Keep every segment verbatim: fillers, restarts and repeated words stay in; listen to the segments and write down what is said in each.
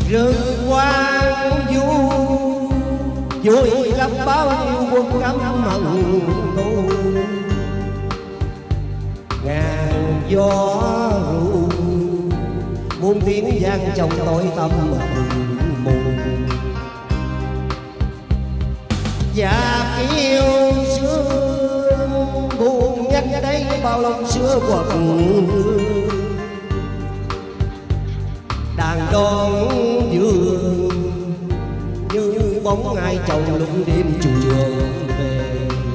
rừng quang du vui lắm bao nhiêu quân cấm hận tu, ngàn gió ru muôn tiếng vang trong tối tâm mù, và yêu xưa buồn nhắc đây bao lòng xưa quật đàn đón dương như bóng ai trong lúc đêm trường về.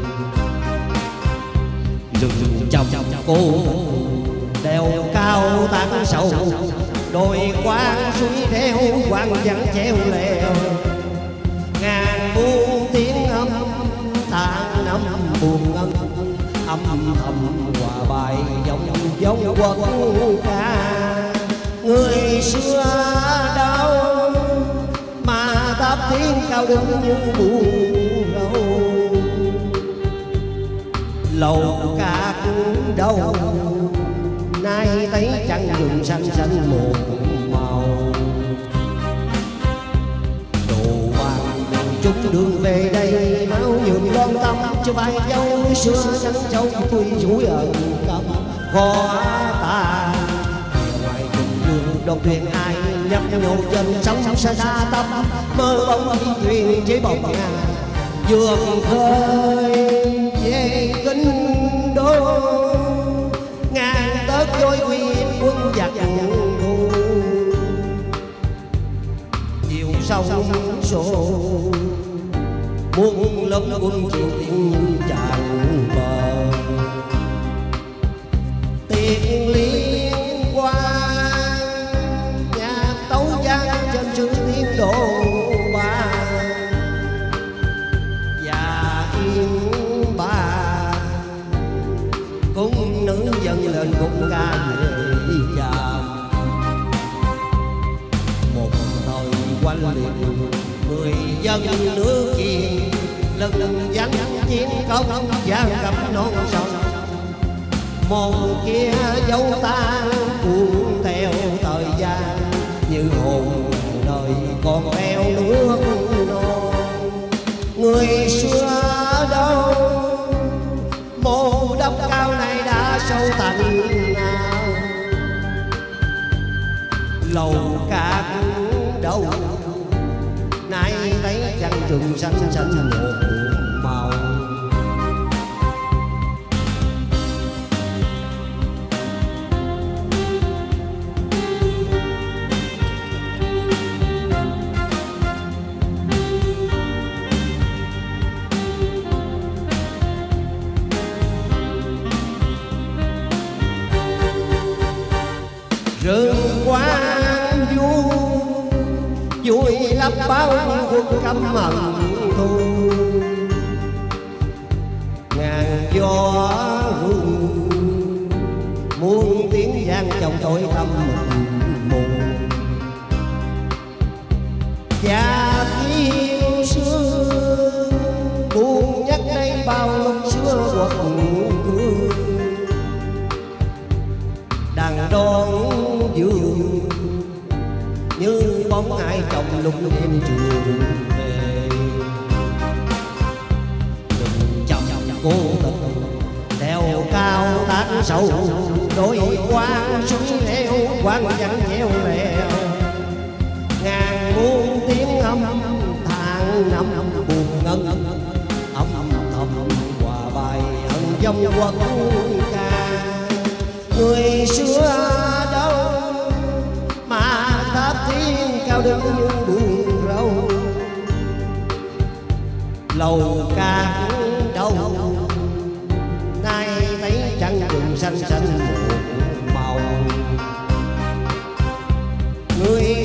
Rừng trong cô đèo cao tán sâu, đồi quang suối theo quang vắng treo leo, ngàn muôn tiếng âm than năm buồn ngân âm thầm hòa bài dòng dòng quân ca. Người xưa đâu mà tháp tiếng cao đứng như buồn râu, lầu cát đâu nay thấy trăng rừng xanh xanh một màu. Đồ vàng chúng đường về đây máu nhuộm lon tâm, cho vai dâu xưa trắng châu tươi chuối ở cầm khó ta. Ngoài cùng đường đồng thuyền ai nhấp nhô chân sóng xa xa tâm, mơ bóng đi thuyền chế bồng ngà vườn khơi về kinh đô. Ngàn tớt dối quy quân giặc thù, chiều sông sổ muôn lớp quân chiều tình tràn bờ. Tiền liên quan nhà tấu giang trên chữ tiếng độ ba, và yên ba cung nữ dâng lên cung ca về già. Một thời quanh liệt người dân nước Kiền, lần lần vắng chiến công vang gặp non sông. Một kia dấu ta cuốn theo thời gian, như hồn đời còn theo nước non. Người xưa đâu mộ đắp cao này đã sâu tận nào, lầu cát đâu nay thấy trăng rừng xanh xanh một màu. Rừng quang du vui lắm bao nhiêu quân cấm hận thù, ngàn gió ru muôn tiếng vang trong tối tâm mù. Và yêu xưa buồn nhắc đây bao lúc xưa quật cường, đàn đón dương như bóng ai trong lúc đêm trường về. Đừng chồng cô tình đèo cao tán sâu, đôi quang suối leo quang vắng treo leo, ngàn muôn tiếng âm than năm buồn ngân âm thầm hòa bài ân dòng quân ca. Người xưa đâu mà tháp tiếng cao đứng như buồn râu, lầu cát đâu nay thấy trăng rừng xanh xanh một màu. Người